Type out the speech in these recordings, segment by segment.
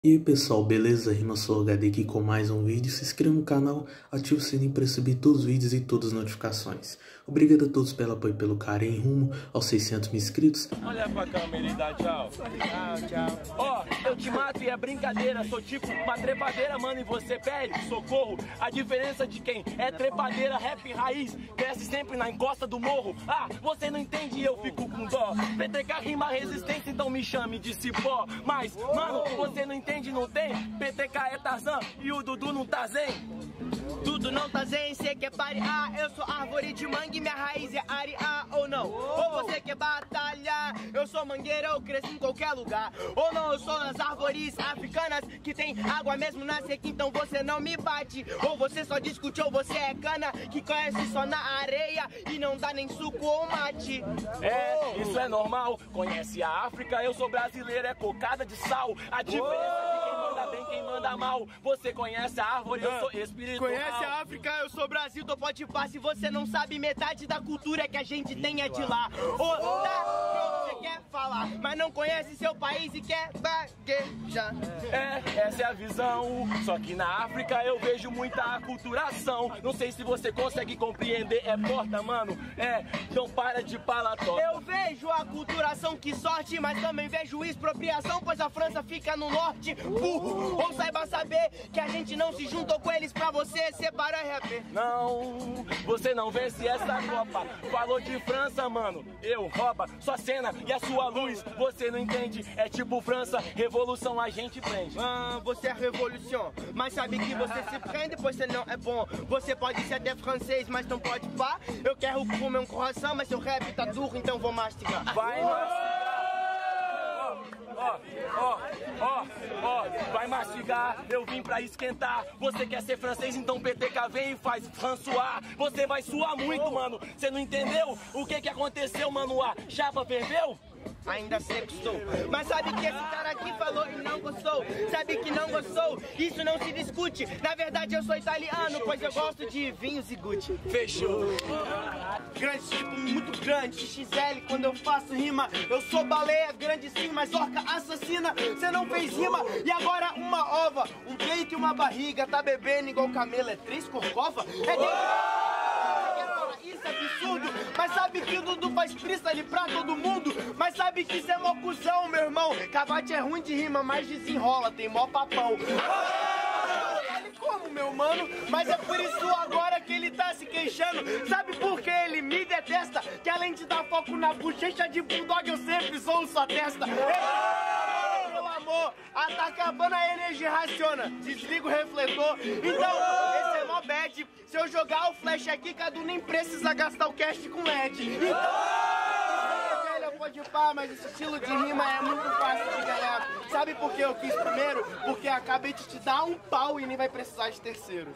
E aí pessoal, beleza? RimaSoloHD aqui com mais um vídeo. Se inscreva no canal, ative o sininho para receber todos os vídeos e todas as notificações. Obrigado a todos pelo apoio e pelo carinho rumo aos 600 mil inscritos. Olha pra câmera e dá tchau. Tchau. Ó, eu te mato e é brincadeira. Sou tipo uma trepadeira, mano, e você pede socorro. A diferença de quem é trepadeira, rap raiz, cresce sempre na encosta do morro. Ah, você não entende e eu fico com dó. PTK rima resistência, então me chame de cipó. Mas, mano, você não entende, não tem? PTK é Tarzan e o Dudu não tá zen. Tudo não tá zen, cê quer parear. Eu sou árvore de mangue, minha raiz é arear ou não? Ou você quer batalhar? Eu sou mangueira, eu cresço em qualquer lugar. Ou não, eu sou nas árvores africanas que tem água mesmo na seca, então você não me bate. Ou você só discute, ou você é cana que conhece só na areia e não dá nem suco ou mate. É, isso é normal, conhece a África, eu sou brasileiro, é cocada de sal. A diferença de quem manda bem, quem manda mal. Você conhece a árvore, eu sou espiritual. Conhece a África, eu sou Brasil, tô pode pá. Se você não sabe, metade da cultura que a gente tem é de lá. Ô, tá, você quer falar, mas não conhece seu país e quer baguejar. É, essa é a visão. Só que na África eu vejo muita aculturação. Não sei se você consegue compreender, é porta, mano. É, então para de palató. Eu vejo a aculturação, que sorte, mas também vejo expropriação, pois a França fica no norte. Burro, ou saiba saber que a gente não se juntou com eles pra você separar e rapper. Não, você não vence essa Copa. Falou de França, mano. Eu rouba sua cena e a sua luz. Você não entende, é tipo França, revolução a gente prende. Você é revolução, mas sabe que você se prende, pois você não é bom. Você pode ser até francês, mas não pode pá. Eu quero comer um croissant, mas seu rap tá duro, então vou mastigar. Vai mastigar. Vai mastigar, eu vim pra esquentar. Você quer ser francês, então PTK vem e faz François. Você vai suar muito, mano. Você não entendeu o que aconteceu, mano? A chapa ferveu? Ainda sextou, mas sabe que esse cara aqui falou e não gostou. Sabe que não gostou, isso não se discute. Na verdade eu sou italiano, pois eu gosto de vinhos e Gucci. Fechou. Grande tipo, muito grande, XL quando eu faço rima. Eu sou baleia, grande sim, mas orca assassina. Você não fez rima, e agora uma ova, um peito e uma barriga. Tá bebendo igual camelo, é três corcova? Isso é absurdo, mas sabe que o Dudu faz freestyle pra todo mundo. Mas sabe que isso é mó cuzão, meu irmão. Cavate é ruim de rima, mas desenrola, tem mó papão. Olha como, meu mano, mas é por isso agora que ele tá se queixando. Sabe por que ele me detesta? Que além de dar foco na bochecha de bulldog, eu sempre sou sua testa. Pelo amor, tá acabando a energia, raciona. Desliga o refletor. Então, esse é mó bad. Se eu jogar o flash aqui, Cadu nem precisa gastar o cast com LED. Então, velho, pode pá, mas esse estilo de rima é muito fácil de ganhar. Sabe por que eu quis primeiro? Porque acabei de te dar um pau e nem vai precisar de terceiro.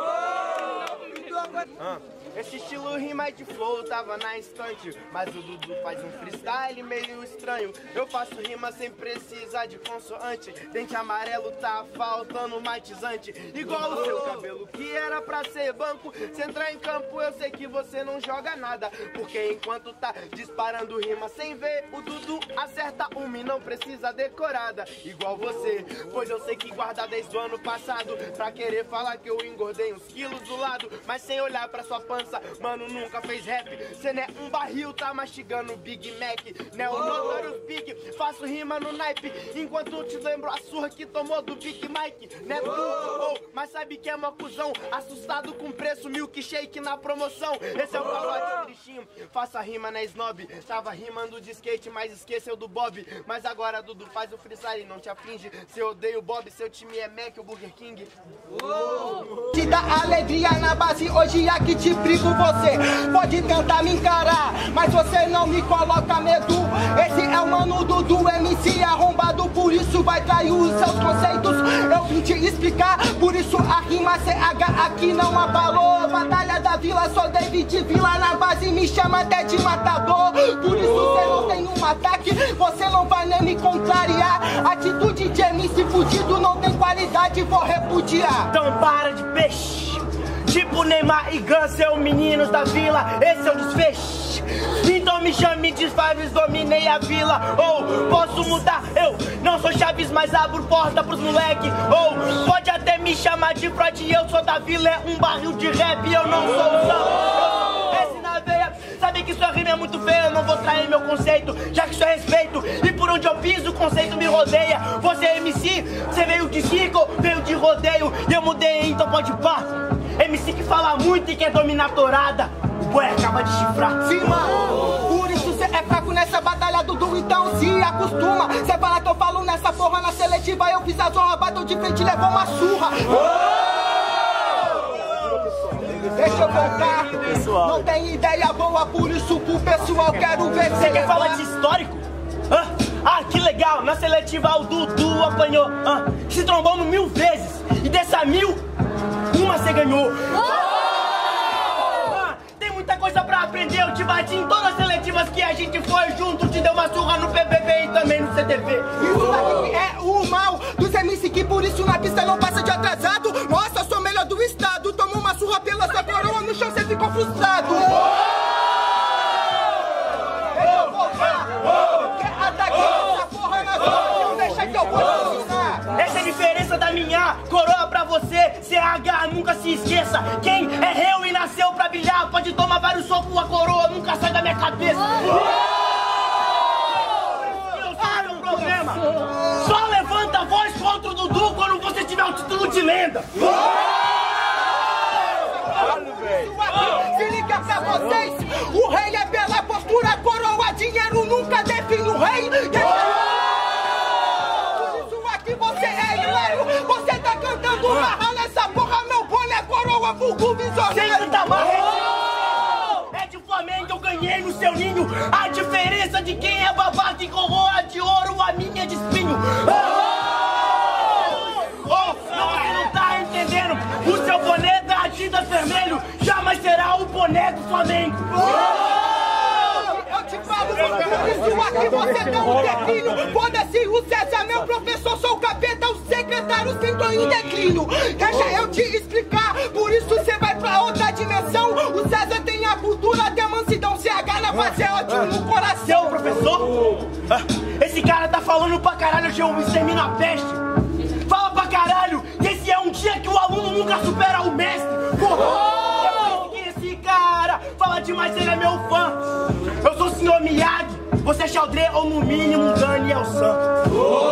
Esse estilo rima de flow tava na instante, mas o Dudu faz um freestyle meio estranho. Eu faço rima sem precisar de consoante. Dente amarelo tá faltando matizante, igual o seu cabelo que era pra ser banco. Se entrar em campo eu sei que você não joga nada, porque enquanto tá disparando rima sem ver, o Dudu acerta uma e não precisa decorada, igual você. Pois eu sei que guarda desde o ano passado pra querer falar que eu engordei uns quilos do lado, mas sem olhar pra sua pança, mano, nunca fez rap. Cê não é um barril, tá mastigando Big Mac, né? O Notorious Big, faço rima no naipe, enquanto te lembro a surra que tomou do Big Mike, né? Mas sabe que é uma cuzão, assustado com preço, milkshake na promoção. Esse é o palote tristinho, faça rima na snob. Tava rimando de skate, mas esqueceu do Bob. Mas agora Dudu faz o freestyle, não te aflige. Se eu odeio o Bob, seu time é Mac ou Burger King. Te dá alegria na base, hoje aqui te brigo você. Pode tentar me encarar, mas você não me coloca medo. Esse é o mano Dudu, MC arrombado, por isso vai trair os seus conceitos. Eu vim te explicar, por isso a rima CH aqui não abalou. Batalha da Vila, sou David Vila na base, me chama até de matador. Por isso você não tem um ataque, você não vai nem me contrariar. Atitude de MC fudido não tem qualidade, vou repudiar. Então para de peixe, tipo Neymar e Gun, seu meninos da vila, esse é o desfecho. Então me chame de Chaves, dominei a vila. Ou posso mudar, eu não sou Chaves, mas abro porta pros moleque. Ou pode até me chamar de Freud, eu sou da vila. É um barril de rap, eu não sou o samba. Esse na veia, sabe que sua rima é muito feia. Eu não vou trair meu conceito, já que isso é respeito. E por onde eu piso, o conceito me rodeia. Você é MC, você veio de circo, veio de rodeio. E eu mudei, então pode pá. MC que fala muito e quer dominar a torada. O boi acaba de chifrar. Sim, mano, por isso cê é fraco nessa batalha, Dudu, então se acostuma. Cê fala que eu falo nessa porra, na seletiva eu fiz a zorra, bateu de frente e levou uma surra. Deixa eu voltar, pessoal. Não tem ideia boa, por isso pro pessoal quero ver. Você quer falar de histórico? Ah, que legal, na seletiva o Dudu apanhou. Se trombamos 1000 vezes, e dessa 1000, uma você ganhou. Tem muita coisa pra aprender, eu te bati em todas as seletivas que a gente foi junto. Te deu uma surra no PBB e também no CTV. Isso aqui é o mal dos MC que por isso na pista não passa de atrasado. Nossa, eu sou o melhor do estado, tomou uma surra pela sua coroa, no chão cê ficou frustrado. Deixa eu voltar, quer atacar essa porra na zona, não deixa que eu vou te ensinar. Essa é a diferença da minha coroa pra você, CH, nunca se esqueça. Quem é réu e nasceu pra brilhar, pode tomar vários socos, a coroa nunca sai da minha cabeça. Eu sei o problema. Só levanta a voz contra o Dudu quando você tiver o título de lenda. Se liga pra vocês, o rei é pela postura, coroa, dinheiro nunca define o rei. Por isso aqui você é hilário, você tá cantando marra nessa porra, meu boné, coroa, vulgo visionário. Sem tanta marra, é de Flamengo, eu ganhei no seu ninho. A diferença de quem é babaca e coroa de ouro, a minha é de espinho. Você não tá entendendo, o seu boné da Adidas vermelho jamais será o boné do Flamengo. Eu te falo, por isso aqui você tem um declínio. Foda-se o César, meu professor, sou o capeta, os secretários tentam em declínio. Deixa eu te explicar, por isso você vai pra outra dimensão. O César tem a cultura, tem a mansidão, CH na face é ótimo no coração. Seu professor? Esse cara tá falando pra caralho, eu extermino a peste. Fala pra caralho, que esse é um dia que o aluno nunca supera o mestre. Porra! Que esse cara fala demais, ele é meu fã. Eu sou o senhor Miyagi, você é Xaldré ou no mínimo Daniel San.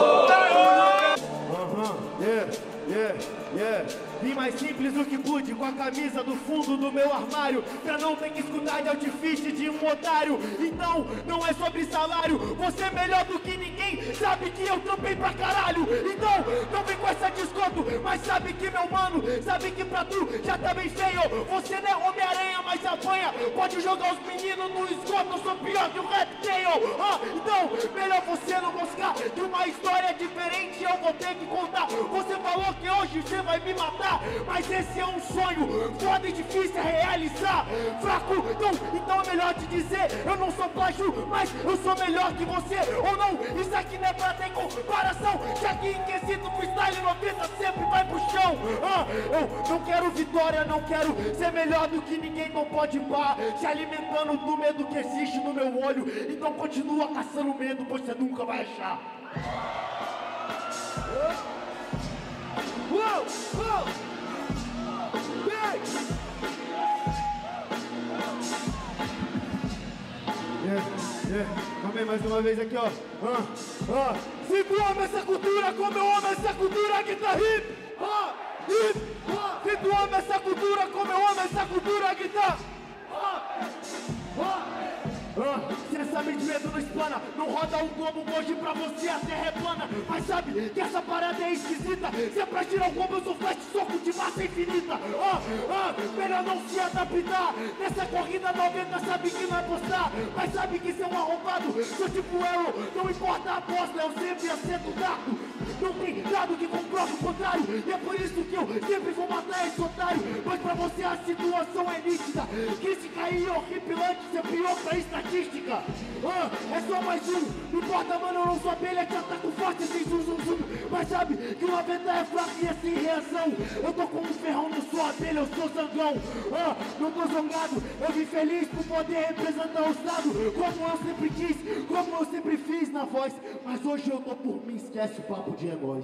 Vim mais simples do que pude, com a camisa do fundo do meu armário, pra não ter que escutar de outfit de um otário. Então, não é sobre salário, você é melhor do que ninguém, sabe que eu trampei pra caralho. Então, não vem com essa desconto, mas sabe que meu mano, sabe que pra tu já tá bem feio. Você não é Homem-Aranha, mas apanha, pode jogar os meninos no esgoto, eu sou pior que o Reptile. Então, melhor você não moscar, que uma história diferente eu vou ter que contar. Você falou que hoje você vai me matar, mas esse é um sonho foda e difícil a realizar. Fraco, então é melhor te dizer, eu não sou plágio, mas eu sou melhor que você. Ou não, isso aqui não é pra ter comparação, já que em quesito freestyle 90 sempre vai pro chão. Eu não quero vitória, não quero ser melhor do que ninguém, não pode pá, se alimentando do medo que existe no meu olho. Então continua caçando medo, pois você nunca vai achar. Uou, uou. Também mais uma vez aqui, ó. Se tu ama essa cultura como eu amo essa cultura, grita hip, hip. Se tu ama essa cultura como eu amo essa cultura, grita Cê sabe de medo não explana, não roda um globo hoje pra você a terra é plana. Mas sabe que essa parada é esquisita, se é pra tirar o globo eu sou flash, soco de massa infinita. Melhor não se adaptar, nessa corrida 90 sabe que não é postar. Mas sabe que cê é um arrombado, sou tipo Arrow, não importa a aposta, eu sempre acerto o dado. Não tem dado que comprove o contrário, e é por isso que eu sempre vou matar esse otário. Mas pra você a situação é nítida, crítica e horripilante, cê é pior pra estatística. É só mais um, não importa, mano, eu não sou abelha que ataco forte sem zum zum zum. Mas sabe que o 90 é fraco e é sem reação. Eu tô com um ferrão, não sou abelha, eu sou zangão. Não tô zangado, eu vim feliz por poder representar o estado. Como eu sempre quis, como eu sempre fiz na voz. Mas hoje eu tô por mim, esquece o papo de heróis.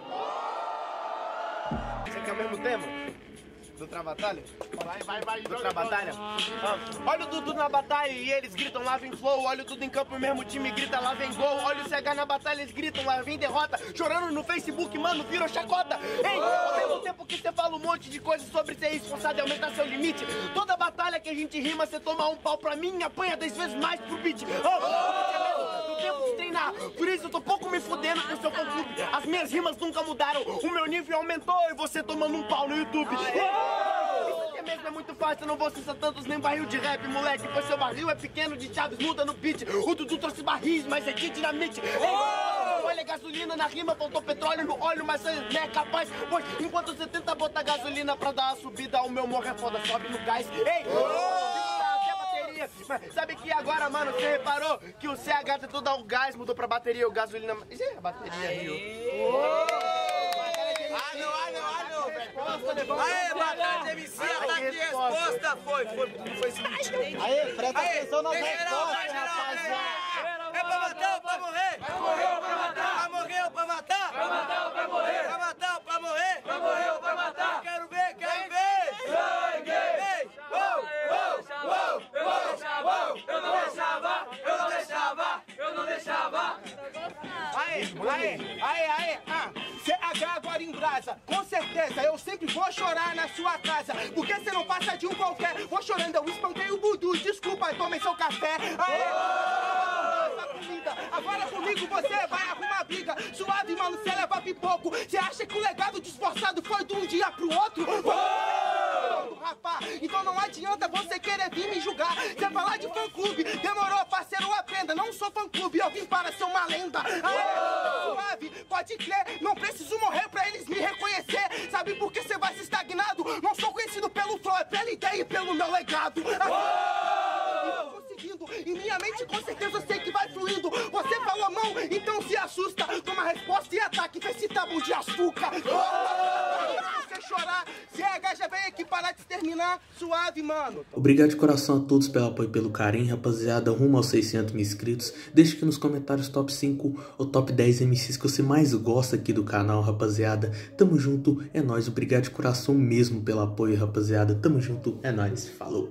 Você quer o mesmo tema? Do Travatalha? Vai. Do Travatalha? Olha o Dudu na batalha e eles gritam lá vem flow. Olha o Dudu em campo, o mesmo time grita lá vem gol. Olha o CH na batalha, eles gritam lá vem derrota. Chorando no Facebook, mano, virou chacota. Ei, ao mesmo tempo que você fala um monte de coisas sobre ser esforçado e aumentar seu limite. Toda batalha que a gente rima, você toma um pau pra mim e apanha 10 vezes mais pro beat. Do tempo de treinar, por isso eu tô pouco me fudendo com o seu fã-clube. As minhas rimas nunca mudaram, o meu nível aumentou e você tomando um pau no YouTube. Isso aqui mesmo é muito fácil, não vou acessar tantos nem barril de rap, moleque. Pois seu barril é pequeno de chaves, muda no beat. O Dudu trouxe barris, mas é de dinamite. Olha gasolina na rima, faltou petróleo no óleo, mas você não é capaz. Pois enquanto você tenta botar gasolina pra dar a subida, o meu morro é foda, sobe no gás. Ei, mas sabe que agora, mano, você reparou que o CH tentou dar um gás, mudou pra bateria, o gasolina... Isso é a bateria, Rio. Aê, Batalha de MC, tá aqui a resposta. Foi sim. Aê, presta atenção nas respostas, rapaziada. É pra matar ou pra morrer? Pra morrer ou pra matar? Pra morrer ou pra matar? Pra matar ou pra morrer? Pra matar ou pra morrer? Pra morrer ou pra matar? Quero ver, quero ver! Sangue! Eu não deixava. Aê, CH agora em brasa. Com certeza, eu sempre vou chorar na sua casa. Porque você não passa de um qualquer. Vou chorando, eu espanquei o Budu. Desculpa, tomei seu café. Agora comigo você vai arrumar briga. Suave, mano, você leva pipoco. Você acha que o legado de esforçado foi de um dia pro outro? Rapá, então não adianta você querer vir me julgar. Você falar de fã-clube, demorou, parceiro, aprenda. Não sou fã-clube, eu vim para ser uma lenda. Suave, pode crer, não preciso morrer pra eles me reconhecer. Sabe por que você vai se estagnado? Não sou conhecido pelo flow, é pela ideia e pelo meu legado. Eu tô conseguindo, e minha mente com certeza eu sei que vai fluindo. Você falou não, então se assusta. Toma resposta e ataque, vê se tá bom de açúcar. Se você chorar, CH já vem aqui parar de exterminar. Suave, mano. Obrigado de coração a todos pelo apoio e pelo carinho, rapaziada. Rumo aos 600 mil inscritos. Deixe aqui nos comentários top 5 ou top 10 MCs que você mais gosta aqui do canal, rapaziada. Tamo junto, é nóis. Obrigado de coração mesmo pelo apoio, rapaziada. Tamo junto, é nóis. Falou.